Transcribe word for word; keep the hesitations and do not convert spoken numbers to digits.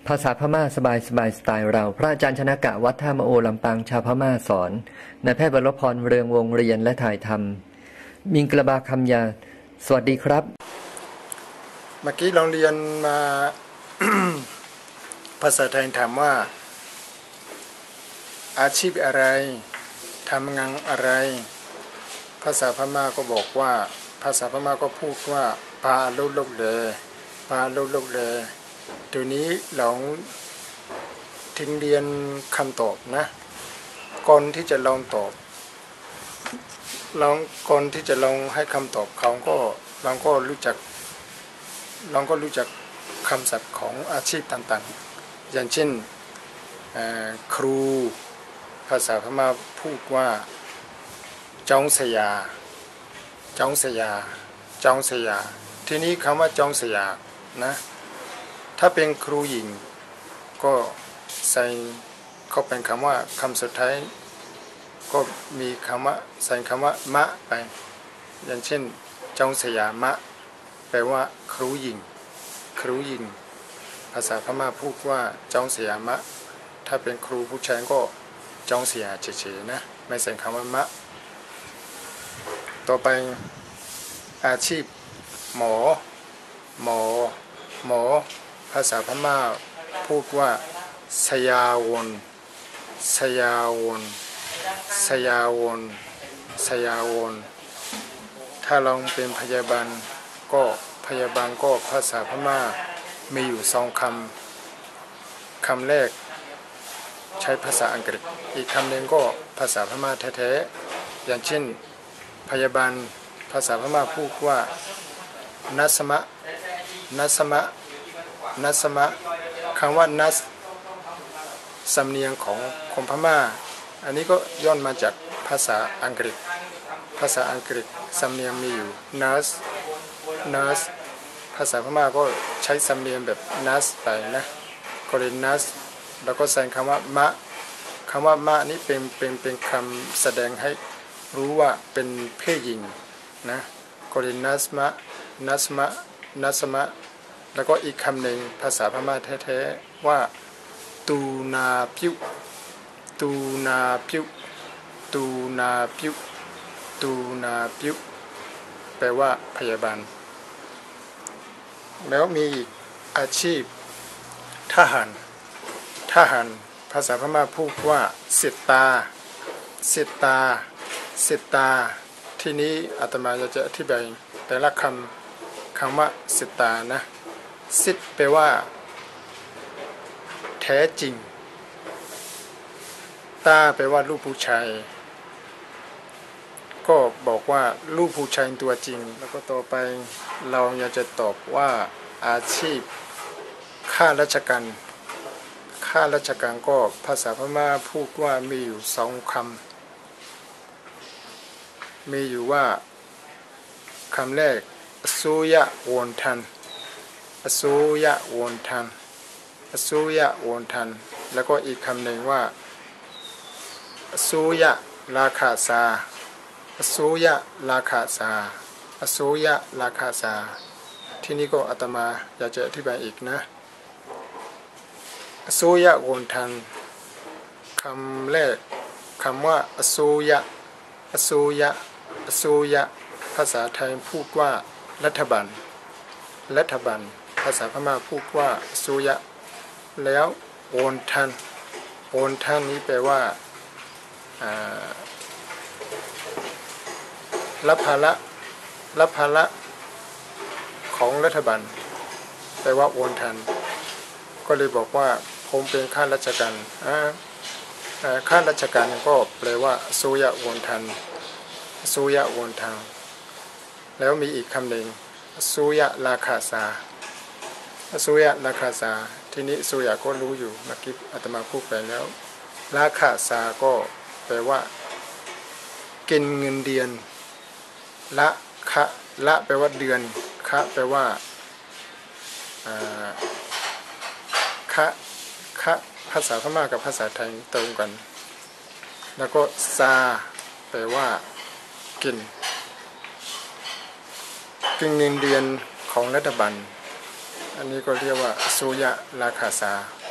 ภาษาพม่าสบายสบายสไตล์เราพระอาจารย์ชนกะวัดท่ามะโอลำปางชาวพม่าสอนนายแพทย์บรรพรเรืองวงเรียนและถ่ายทำมิงกระบาคำยาสวัสดีครับเมื่อกี้เราเรียนมา ภาษาไทยถามว่าอาชีพอะไรทำงานอะไรภาษาพม่าก็บอกว่าภาษาพม่าก็พูดว่าปาลุลุกเลปาลุลุกเลตัวนี้เราถึงเรียนคำตอบนะก่อนที่จะลองตอบลองก่อนที่จะลองให้คำตอบเขาก็เราก็รู้จักเราก็รู้จักคำศัพท์ของอาชีพต่างๆอย่างเช่นครูภาษาพม่าพูดว่าจองสยาจองสยาจองสยาทีนี้คำว่าจองสยานะถ้าเป็นครูหญิงก็ใส่เขาเป็นคำว่าคำสุดท้ายก็มีคำว่าใส่คำว่ามะไปอย่างเช่นจองสยามะแปลว่าครูหญิงครูหญิงภาษาพม่าพูดว่าจองสยามะถ้าเป็นครูผู้ชายก็จองเสียเฉยๆนะไม่ใส่คำว่ามะต่อไปอาชีพหมอหมอหมอภาษาพม่าพูดว่าสยาวนสยาวนสยาวนสยาวนถ้าลองเป็นพยาบาลก็พยาบาลก็ภาษาพม่ามีอยู่สองคำคำแรกใช้ภาษาอังกฤษอีกคำหนึ่งก็ภาษาพม่าแท้ๆอย่างเช่นพยาบาลภาษาพม่าพูดว่านัสมะนัสมะนัสมะคำว่านัสสำเนียงของคนพม่าอันนี้ก็ย่นมาจากภาษาอังกฤษภาษาอังกฤษสำเนียงมีอยู่ nurse nurse ภาษาพม่าก็ใช้สำเนียงแบบ nurse ไปนะก็เรียน nurse แล้วก็ใส่คำว่ามะคำว่ามะนี้เป็นเป็นเป็นคำแสดงให้รู้ว่าเป็นเพศหญิงนะก็เรียน nurse มะ nurse มะ nurse มะแล้วก็อีกคำหนึ่งภาษาพม่าแท้ๆว่าตูนาพิวตูนาพิวตูนาพิวตูนาพิวแปลว่าพยาบาลแล้วมีอีกอาชีพทหารทหารภาษาพม่าพูดว่าสิตาสิตาสิตาที่นี้อาตมาจะอธิบายแต่ละคำคำว่าสิตานะสิทธิ์แปลว่าแท้จริงตาแปลว่าลูกผู้ชายก็บอกว่าลูกผู้ชายตัวจริงแล้วก็ต่อไปเราอยากจะตอบว่าอาชีพข้าราชการข้าราชการก็ภาษาพม่าพูดว่ามีอยู่สองคำมีอยู่ว่าคำแรกสุยะวนทันอสุยะวนทันอสุยะวนทันแล้วก็อีกคำหนึ่งว่าอสุยะราคาซาอสุยะราคาซาอสุยะราคาซาที่นี้ก็อาตมาอยากจะอธิบายอีกนะอสุยะวนทันคำแรกคำว่าอสุยะอสุยะอสุยะภาษาไทยพูดว่ารัฐบาลรัฐบาลภาษาพม่าพูดว่าสุยะแล้วโอนทันโอนทันนี้แปลว่ารับภาระรับภาระของรัฐบาลแปลว่าโอนทันก็เลยบอกว่าผมเป็นข้าราชการข้าราชการก็แปลว่าสุยะโอนทันสุยะโอนทันแล้วมีอีกคำหนึ่งสุยะราคาซาสุยะราคาซาทีนี้สุยะก็รู้อยู่เมื่อกี้อาตมาพูดไปแล้วราคาซาก็แปลว่ากินเงินเดือนละคะละแปลว่าเดือนคะแปลว่าคะคะภาษาพม่ากับภาษาไทยตรงกันแล้วก็ซาแปลว่ากินกินเงินเดือนของรัฐบาลอันนี้ก็เรียกว่าสุยะราคาสา